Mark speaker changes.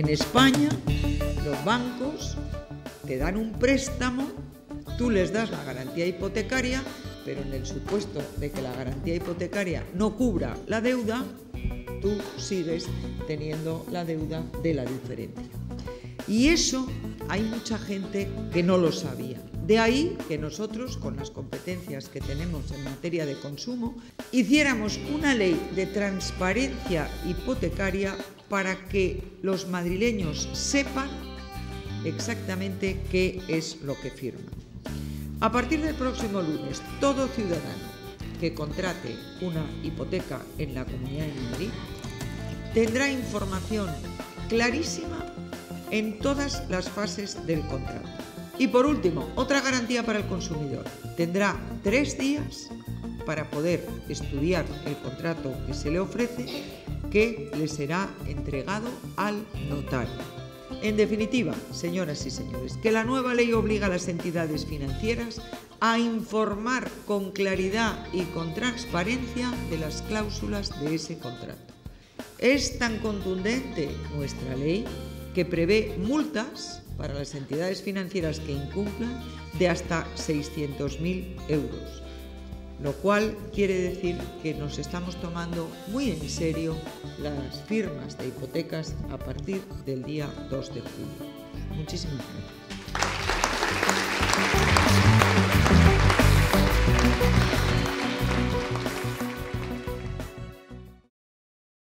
Speaker 1: En España, los bancos te dan un préstamo, tú les das la garantía hipotecaria, pero en el supuesto de que la garantía hipotecaria no cubra la deuda, tú sigues teniendo la deuda de la diferencia. Y eso hay mucha gente que no lo sabía. De ahí que nosotros, con las competencias que tenemos en materia de consumo, hiciéramos una ley de transparencia hipotecaria para que los madrileños sepan exactamente qué es lo que firman. A partir del próximo lunes, todo ciudadano que contrate una hipoteca en la Comunidad de Madrid tendrá información clarísima en todas las fases del contrato. Y por último, otra garantía para el consumidor. Tendrá 3 días para poder estudiar el contrato que se le ofrece, que le será entregado al notario. En definitiva, señoras y señores, que la nueva ley obliga a las entidades financieras a informar con claridad y con transparencia de las cláusulas de ese contrato. Es tan contundente nuestra ley que prevé multas para las entidades financieras que incumplan de hasta 600.000 euros, lo cual quiere decir que nos estamos tomando muy en serio las firmas de hipotecas a partir del día 2 de julio. Muchísimas gracias.